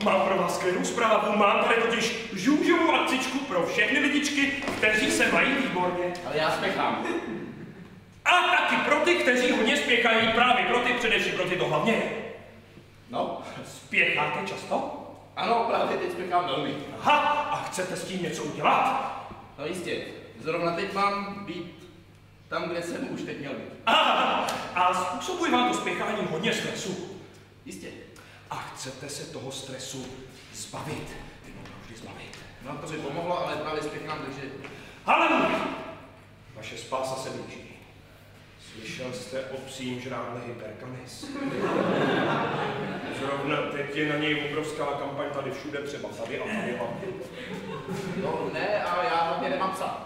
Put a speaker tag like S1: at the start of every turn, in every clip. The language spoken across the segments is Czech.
S1: Mám pro vás skvělou zprávu, mám tady totiž žůžovou akcičku pro všechny lidičky, kteří se mají výborně.
S2: Ale já spěchám.
S1: A taky pro ty, kteří hodně spěchají, právě pro ty, především pro ty to hlavně.
S2: No?
S1: Spěcháte často?
S2: Ano, právě teď spěchám velmi.
S1: Aha, a chcete s tím něco udělat?
S2: No jistě, zrovna teď mám být tam, kde jsem už teď měl být.
S1: A způsobuje vám to spěchání hodně stresu?
S2: Jistě.
S1: A chcete se toho stresu zbavit? Vždy zbavit.
S2: No to by pomohlo, ale právě spěchám, takže...
S1: Haleluja! Vaše spása se blíží. Slyšel jste o psím žrádle Hypercanis? Zrovna teď je na něj obrovská kampaň tady všude, třeba tady a tady a...
S2: No ne, ale já hlavně nemám psa.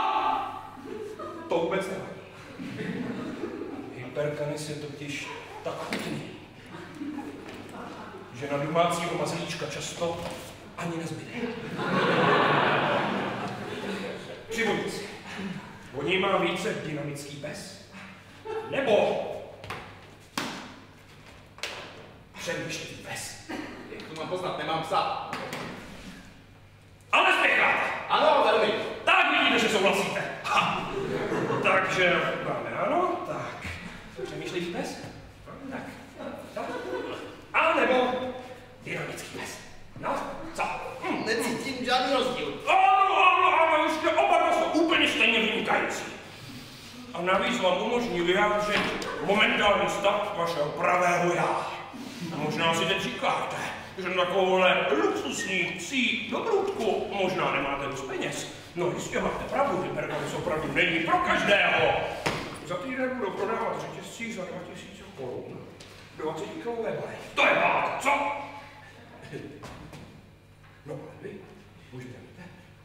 S1: To vůbec nevadí. Hypercanis je totiž tak chutný, že na domácího mazlíčka často ani nezbyde. Přivodí si. Oni má více dynamický pes. Nebo přemýšlivý pes.
S2: Jak to mám poznat, nemám psa.
S1: Ale spěcháte.
S2: Ano, velmi.
S1: Tak vidíte, že souhlasíte. Takže máme ano, tak. Přemýšlivý pes? Tak. A nebo dynamický pes. No, co?
S2: Necítím žádný rozdíl.
S1: Ano, ještě oba dva jsou úplně stejně vynikající. A navíc vám umožní vyjádřit momentální stav vašeho pravého já. A možná si teď říkáte, že na takovouhle luxusní psí dobrůdku možná nemáte dost peněz. No jistě máte pravdu, Hypercanis opravdu není pro každého. Za týden budou prodávat řetězcí za 2000 korun. 20-kilové balej. To je válka, co? No, ale vy už nevíte.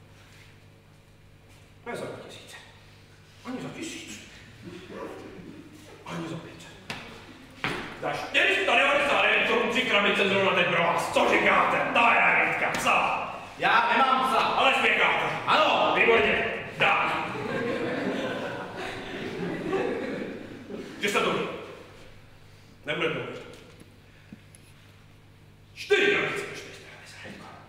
S1: Ne za 2000. Ani za 1000. Ani za 500. Za 499 korun 3 krabice zrovna teď pro vás. Co říkáte? Ta je nabídka, psa.
S2: Já nemám psa.
S1: Ale spěcháte.
S2: Ano.
S1: Výborně. Dá. Že jste to ví. Nebude to možná. 4 krabice. 499 korun.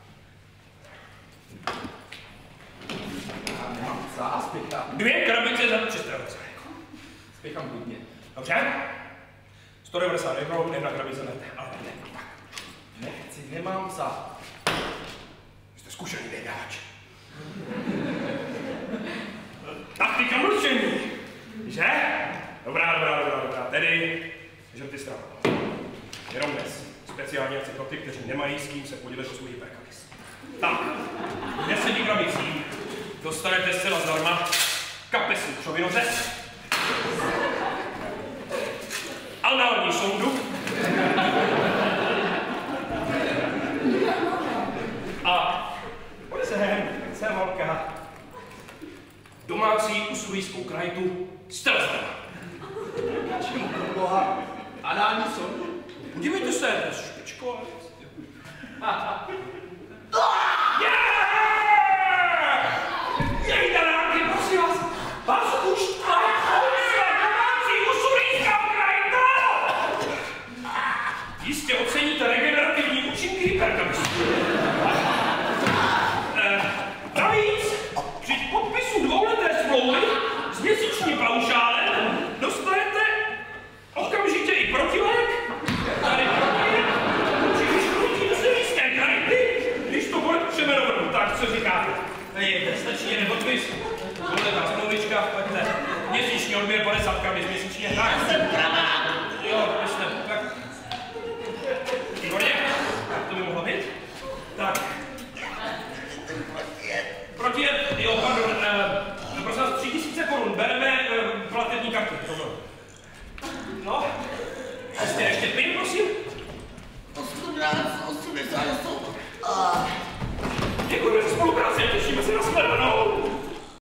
S2: Já nemám psa a spěchám.
S1: 2 krabice za 399 korun.
S2: Spěchám klidně.
S1: Dobře? 199 korun, 1 krabice ne, ale ne, tak.
S2: Nechci, nemám psa.
S1: Vy jste zkušený vydáč. Taktika mlčení, že? Dobrá. Tedy, žrty stranu. Jenom dnes. Speciální akci pro ty, kteří nemají s kým se podělit o svůj Hypercanis. Tak, 10 krabicí dostanete zcela zdarma kapesní křovinořez, anální sondu a pojď sem, holka, domácí usulijskou krajitu zcela zdarma.
S2: Čemu pro boha? Anální sondu?
S1: Podívejte se, to je špičko.